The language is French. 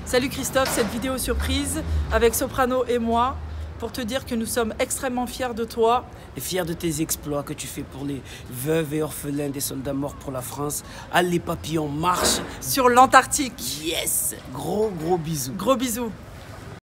Salut Christophe, cette vidéo surprise avec Soprano et moi pour te dire que nous sommes extrêmement fiers de toi. Et fiers de tes exploits que tu fais pour les veuves et orphelins des soldats morts pour la France. Allez papillons, marche sur l'Antarctique. Yes. Gros bisous. Gros bisous.